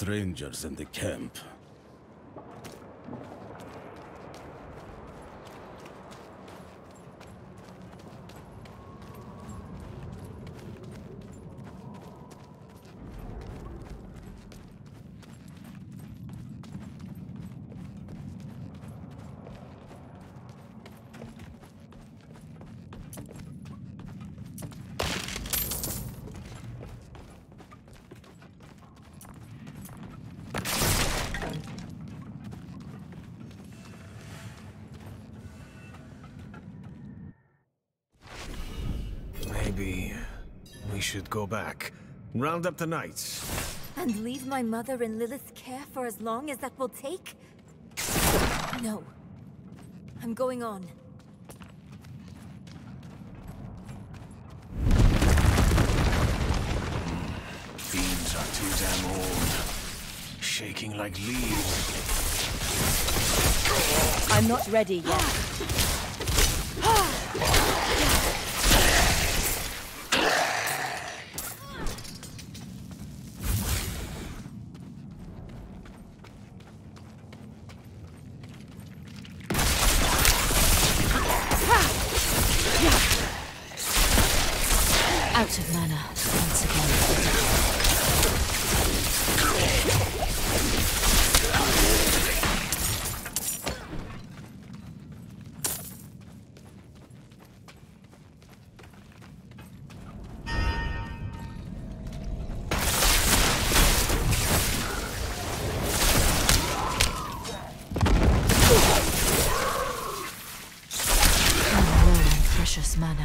strangers in the camp. Maybe we should go back, round up the knights. And leave my mother in Lilith's care for as long as that will take? No. I'm going on. Fiends are too damn old. Shaking like leaves. I'm not ready yet. Out of mana once again. Low on precious mana.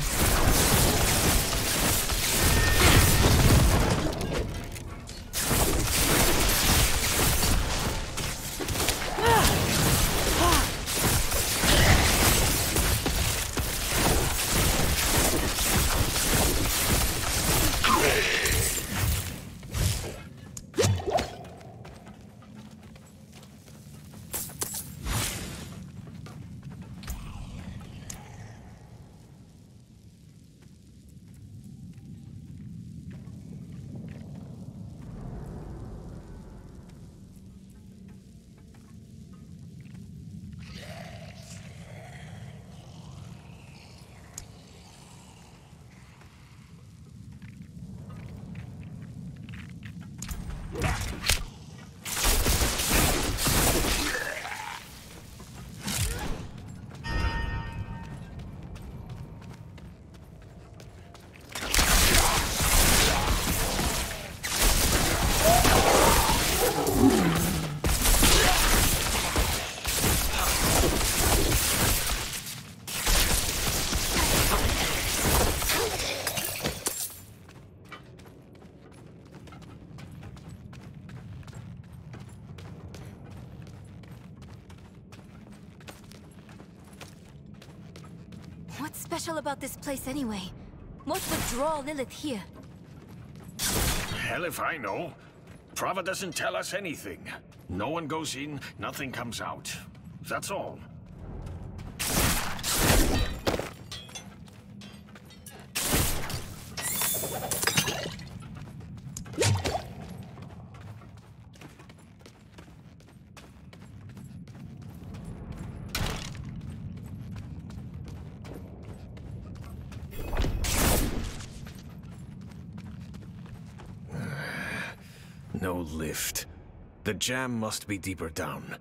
What's special about this place anyway? What would draw Lilith here? Hell if I know. Prava doesn't tell us anything. No one goes in, nothing comes out. That's all. No lift. The jam must be deeper down.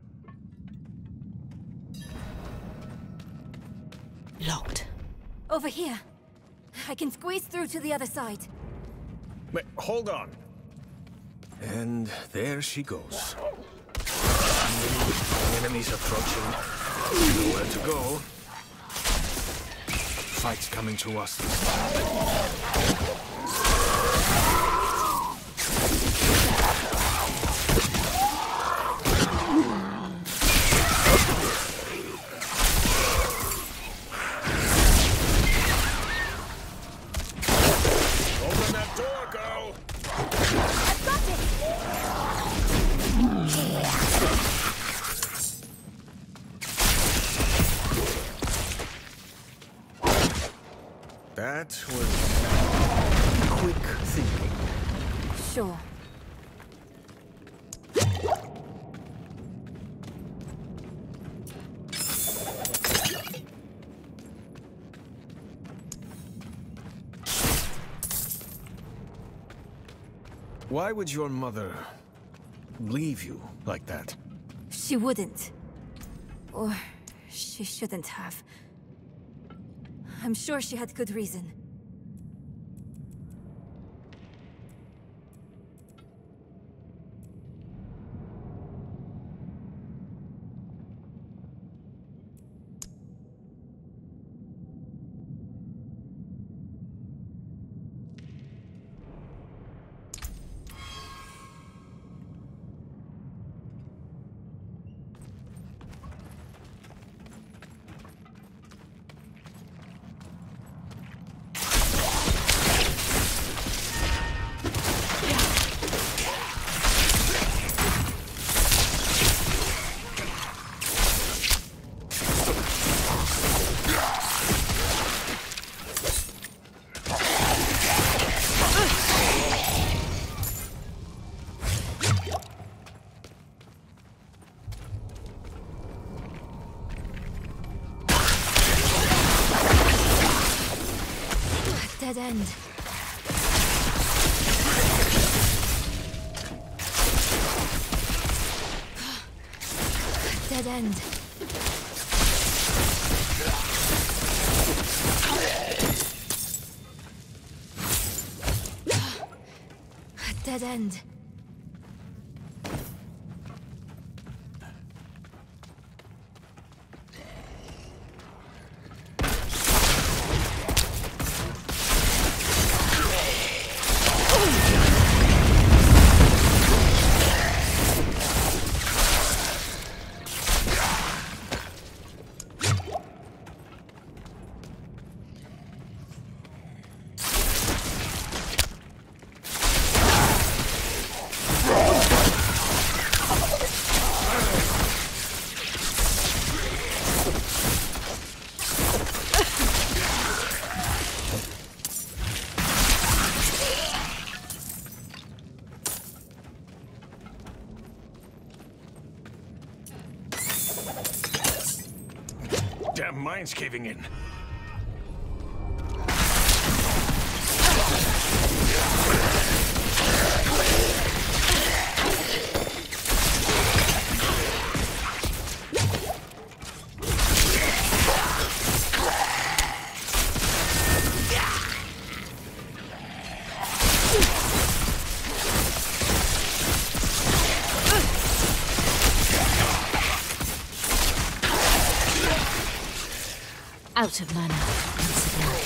Locked. Over here. I can squeeze through to the other side. Wait, hold on. And there she goes. Enemies approaching. Nowhere to go. Fight's coming to us this time. That was quick thinking. Sure. Why would your mother leave you like that? She wouldn't. Or she shouldn't have. I'm sure she had good reason. Dead end. Dead end. Dead end. Damn mine's caving in. Out of mana.